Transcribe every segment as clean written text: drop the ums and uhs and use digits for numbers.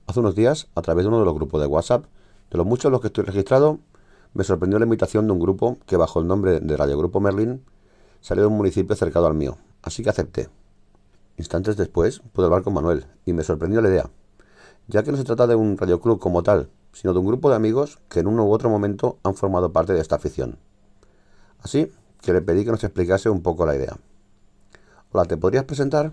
Hace unos días, a través de uno de los grupos de WhatsApp, de los muchos en los que estoy registrado, me sorprendió la invitación de un grupo que bajo el nombre de Radio Grupo Merlín salió de un municipio cercano al mío, así que acepté. Instantes después pude hablar con Manuel y me sorprendió la idea, ya que no se trata de un radioclub como tal, sino de un grupo de amigos que en uno u otro momento han formado parte de esta afición. Así que le pedí que nos explicase un poco la idea. Hola, ¿te podrías presentar?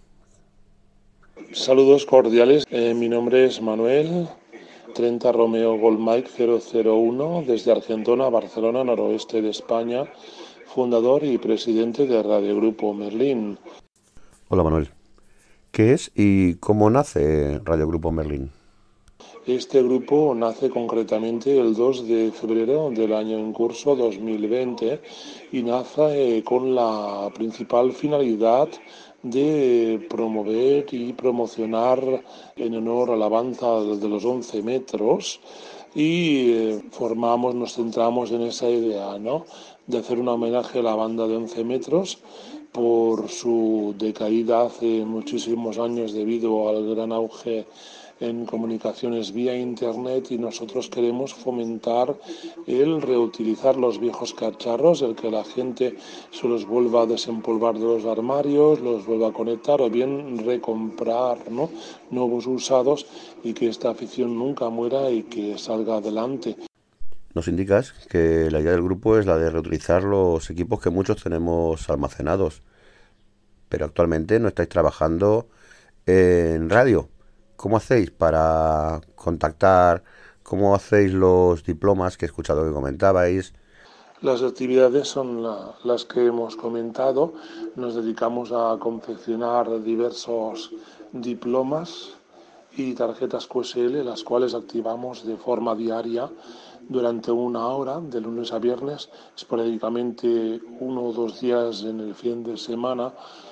Saludos cordiales, mi nombre es Manuel, 30 Romeo Gold Mike 001, desde Argentona, Barcelona, noroeste de España, fundador y presidente de Radio Grupo Merlín. Hola Manuel. ¿Qué es y cómo nace Radio Grupo Merlín? Este grupo nace concretamente el 2 de febrero del año en curso 2020 y nace con la principal finalidad de promover y promocionar en honor a la banda de los 11 metros y nos centramos en esa idea, ¿no? De hacer un homenaje a la banda de 11 metros por su decaída hace muchísimos años debido al gran auge en comunicaciones vía internet, y nosotros queremos fomentar el reutilizar los viejos cacharros, el que la gente se los vuelva a desempolvar de los armarios, los vuelva a conectar o bien recomprar, ¿no?, nuevos usados, y que esta afición nunca muera y que salga adelante. Nos indicas que la idea del grupo es la de reutilizar los equipos que muchos tenemos almacenados, pero actualmente no estáis trabajando en radio. ¿Cómo hacéis para contactar? ¿Cómo hacéis los diplomas que he escuchado que comentabais? Las actividades son las que hemos comentado. Nos dedicamos a confeccionar diversos diplomas y tarjetas QSL, las cuales activamos de forma diaria durante una hora, de lunes a viernes, esporádicamente 1 o 2 días en el fin de semana.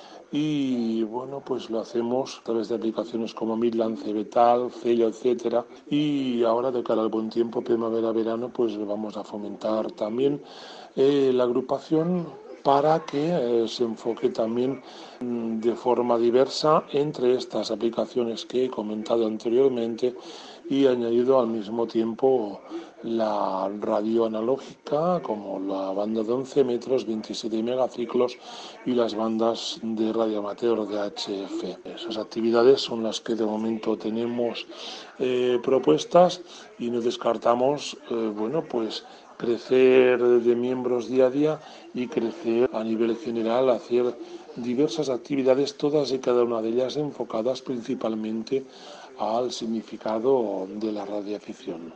Y bueno, pues lo hacemos a través de aplicaciones como Midland, Cebetal, Cello, etcétera. Y ahora, de cara al buen tiempo, primavera-verano, pues vamos a fomentar también la agrupación para que se enfoque también de forma diversa entre estas aplicaciones que he comentado anteriormente, y añadido al mismo tiempo la radio analógica, como la banda de 11 metros, 27 megaciclos, y las bandas de radio amateur de HF. Esas actividades son las que de momento tenemos propuestas, y no descartamos, pues crecer de miembros día a día y crecer a nivel general, hacer diversas actividades, todas y cada una de ellas enfocadas principalmente al significado de la radioafición.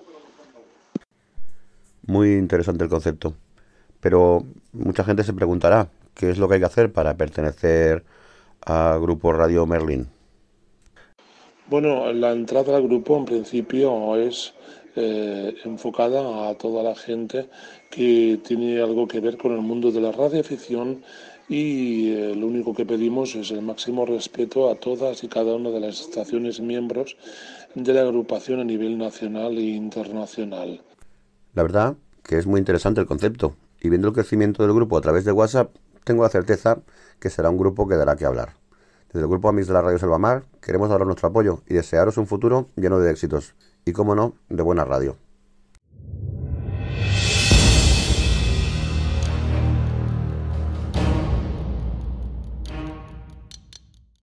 Muy interesante el concepto, pero mucha gente se preguntará qué es lo que hay que hacer para pertenecer a Grupo Radio Merlín. Bueno, la entrada al grupo en principio es enfocada a toda la gente que tiene algo que ver con el mundo de la radioafición, y lo único que pedimos es el máximo respeto a todas y cada una de las estaciones miembros de la agrupación a nivel nacional e internacional. La verdad que es muy interesante el concepto y viendo el crecimiento del grupo a través de WhatsApp, tengo la certeza que será un grupo que dará que hablar. Desde el grupo Amigos de la Radio Selvamar queremos daros nuestro apoyo y desearos un futuro lleno de éxitos y, como no, de buena radio.